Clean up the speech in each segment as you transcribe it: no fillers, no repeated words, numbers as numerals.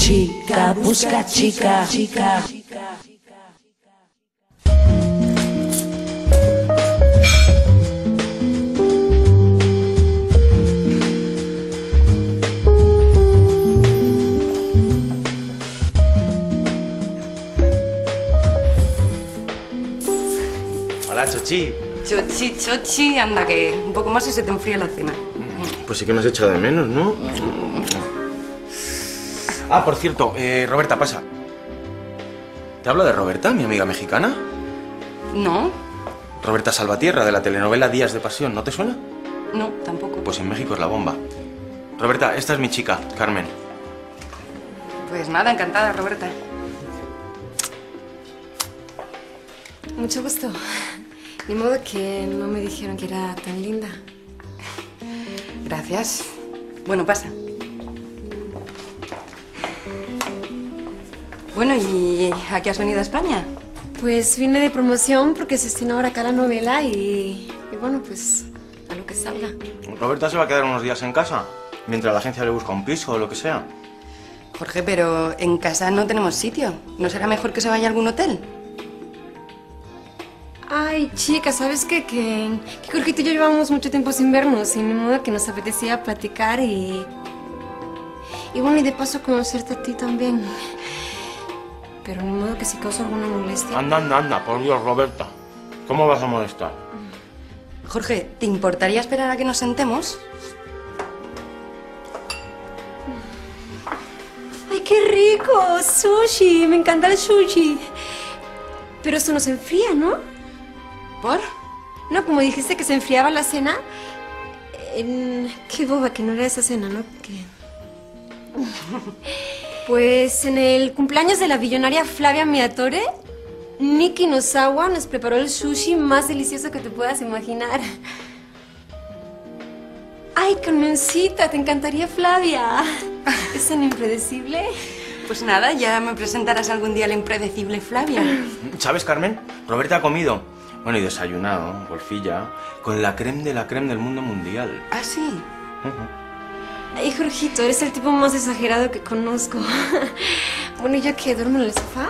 Chica, busca chica, chica. Hola, Chochi. Chochi, anda, que un poco más y se te enfría la cena. Pues sí que me has echado de menos, ¿no? Ah, por cierto, Roberta, pasa. ¿Te hablo de Roberta, mi amiga mexicana? No, Roberta Salvatierra, de la telenovela Días de Pasión, ¿no te suena? no, tampoco. Pues en México es la bomba. Roberta, esta es mi chica, Carmen. Pues nada, encantada, Roberta. Mucho gusto. Ni modo que no me dijeron que era tan linda. Gracias. Bueno, pasa. Bueno, ¿y a qué has venido a España? Pues vine de promoción porque se estrena ahora acá la novela y bueno, pues a lo que salga. Roberta se va a quedar unos días en casa, mientras la agencia le busca un piso o lo que sea. Jorge, pero en casa no tenemos sitio. ¿No será mejor que se vaya a algún hotel? Ay, chica, ¿sabes qué? Que Jorgito y yo llevamos mucho tiempo sin vernos y ni modo que nos apetecía platicar y bueno, y de paso conocerte a ti también. Pero ni modo que si causa alguna molestia. Anda, por Dios, Roberta. ¿Cómo vas a molestar? Jorge, ¿te importaría esperar a que nos sentemos? ¡Ay, qué rico! ¡Sushi! Me encanta el sushi. Pero eso no se enfría, ¿no? ¿Por? No, como dijiste que se enfriaba la cena. Qué boba, que no era esa cena, ¿no? Pues en el cumpleaños de la billonaria Flavia Miatore, Nikki Nozawa nos preparó el sushi más delicioso que te puedas imaginar. ¡Ay, Carmencita! Te encantaría Flavia. ¿Es tan impredecible? Pues nada, ya me presentarás algún día la impredecible Flavia. ¿Sabes, Carmen? Roberta ha comido, bueno, y desayunado, golfilla, con la creme de la creme del mundo mundial. ¿Ah, sí? Ay, Jorgito, eres el tipo más exagerado que conozco. Bueno, ¿y yo qué? ¿Duermo en el sofá?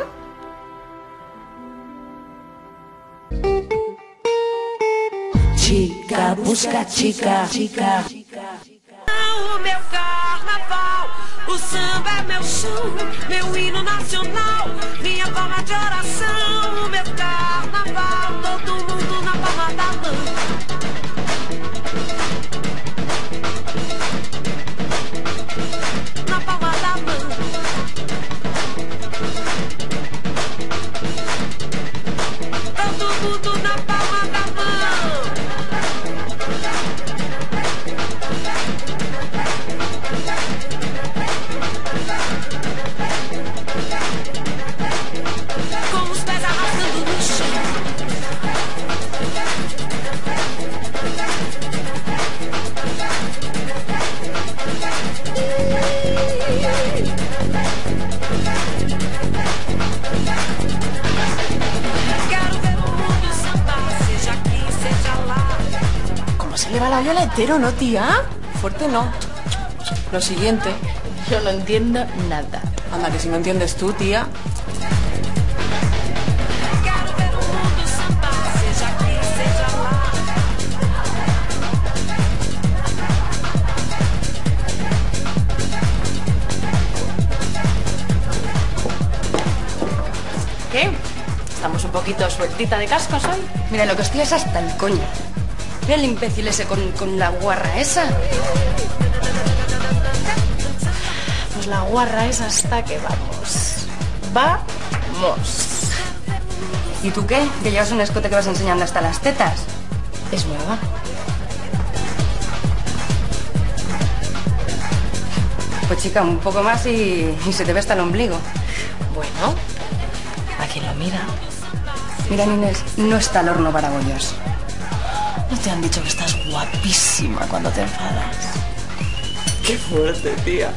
Chica, busca chica, chica. O meu carnaval, o samba é meu chão, meu hino nacional, minha forma de oração. O meu carnaval, todo mundo na palma da mão. Na palma da mão. Todo mundo na palma da mão. Com os pés arrastando no chão. Quero ver o mundo sambar, seja aqui, seja lá. ¿Cómo se le va la olla al entero, no, tía? Fuerte no. Lo siguiente. Yo no entiendo nada. Anda, que si no entiendes tú, tía. Quero ver o mundo sambar, seja aqui, seja lá. ¿Qué? ¿Estamos un poquito sueltita de cascos hoy? Mira, lo que estoy es hasta el coño. Mira el imbécil ese con la guarra esa. Pues la guarra es hasta que vamos. ¡Vamos! ¿Y tú qué? Que llevas un escote que vas enseñando hasta las tetas. Es nueva. Pues chica, un poco más y se te ve hasta el ombligo. Bueno, ¿a quién lo mira? Mira, Inés, no está el horno para bollos. ¿No te han dicho que estás guapísima cuando te enfadas? Qué fuerte, tía.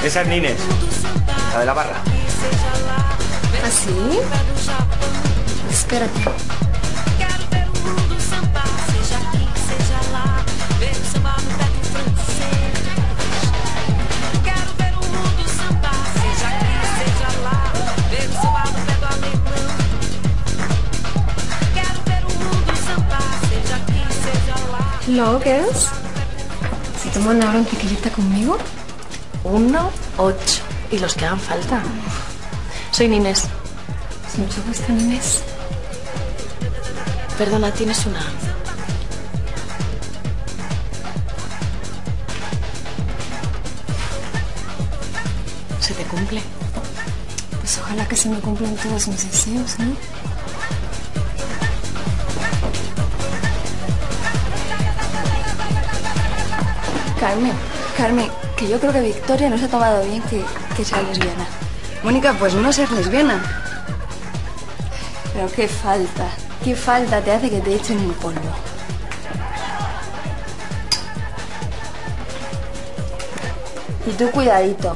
Esa es Nines, la de la barra. ¿Ah, sí? Espérate. Quero ver o mundo sambar, seja aqui, seja lá. Ver o samba no pé do francês. Quero ver o mundo sambar, seja aqui, seja lá. Ver o samba no pé do alemão. Quero ver o mundo sambar, seja aqui, seja lá. ¿Luego qué es? ¿Se toman ahora un tequilita conmigo? 1, 8. Y los que hagan falta. Soy Nines. Es mucho gusto, Inés. Perdona, tienes una. ¿Se te cumple? Pues ojalá que se me cumplan todos mis deseos, ¿no? Carmen, que yo creo que Victoria no se ha tomado bien que sea lesbiana. Mónica, pues no ser lesbiana. Pero qué falta te hace que te echen un polvo. Y tú cuidadito.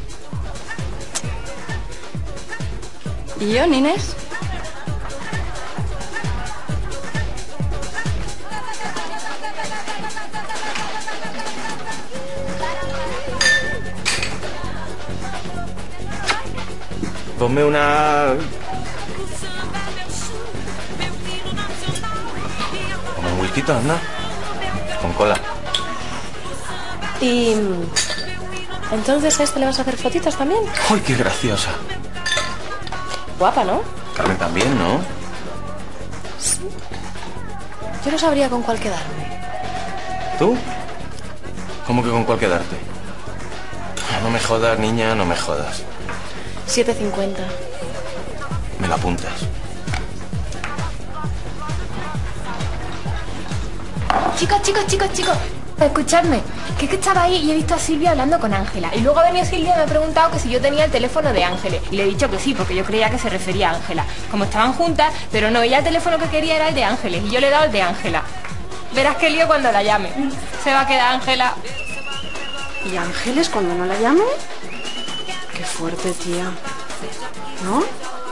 ¿Y yo, Nines? Ponme una... Como un whisky, ¿no? Con cola. Y... ¿entonces a este le vas a hacer fotitos también? ¡Uy, qué graciosa! Guapa, ¿no? Carmen también, ¿no? Yo no sabría con cuál quedarme. ¿Tú? ¿Cómo que con cuál quedarte? No me jodas, niña, no me jodas. 7,50. Me lo apuntas. Chicos, escuchadme, que es que estaba ahí y he visto a Silvia hablando con Ángela. Y luego ha venido Silvia y me ha preguntado que si yo tenía el teléfono de Ángeles. Y le he dicho que sí, porque yo creía que se refería a Ángela. Como estaban juntas, pero no, ella el teléfono que quería era el de Ángeles. Y yo le he dado el de Ángela. Verás qué lío cuando la llame. Se va a quedar Ángela. ¿Y Ángeles cuando no la llame? Qué fuerte, tía. ¿No?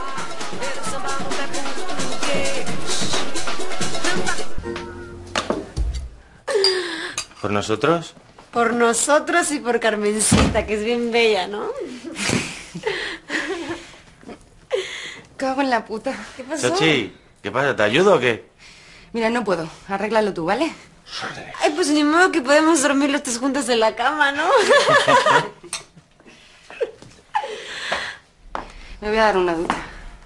¿Por nosotros? Por nosotros y por Carmencita, que es bien bella, ¿no? Cago en la puta. ¿Qué pasó? Chachi, ¿qué pasa? ¿Te ayudo o qué? Mira, no puedo. Arréglalo tú, ¿vale? Ay, pues ni modo que podemos dormir los tres juntas en la cama, ¿no? Me voy a dar una ducha.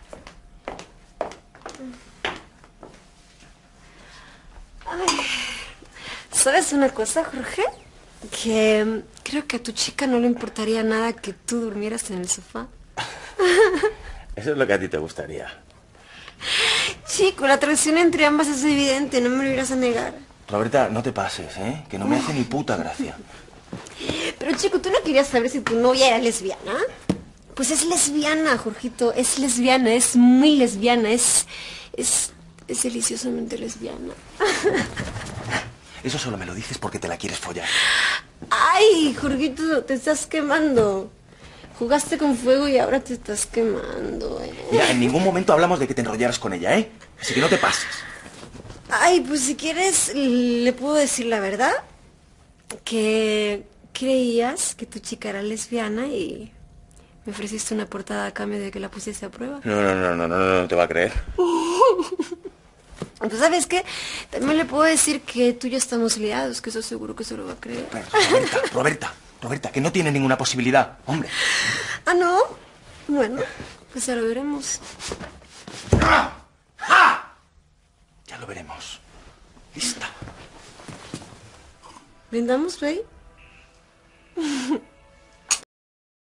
Ay, ¿sabes una cosa, Jorge? Que creo que a tu chica no le importaría nada que tú durmieras en el sofá. Eso es lo que a ti te gustaría. Chico, la atracción entre ambas es evidente, no me lo irás a negar. Roberta, no te pases, ¿eh? Que no me hace ni puta gracia. Pero chico, ¿tú no querías saber si tu novia era lesbiana? Pues es lesbiana, Jorgito, es lesbiana, es muy lesbiana, es deliciosamente lesbiana. Eso solo me lo dices porque te la quieres follar. Ay, Jorgito, te estás quemando. Jugaste con fuego y ahora te estás quemando, Mira, en ningún momento hablamos de que te enrollaras con ella, ¿eh? Así que no te pases. Ay, pues si quieres, le puedo decir la verdad. Que creías que tu chica era lesbiana y me ofreciste una portada a cambio de que la pusiese a prueba. No te va a creer. Pues ¿sabes qué? También le puedo decir que tú y yo estamos liados, que eso seguro que se lo va a creer. Pero, Roberta, que no tiene ninguna posibilidad, hombre. ¿Ah, no? Bueno, pues ya lo veremos. Ya lo veremos. Lista. ¿Brindamos, Rey?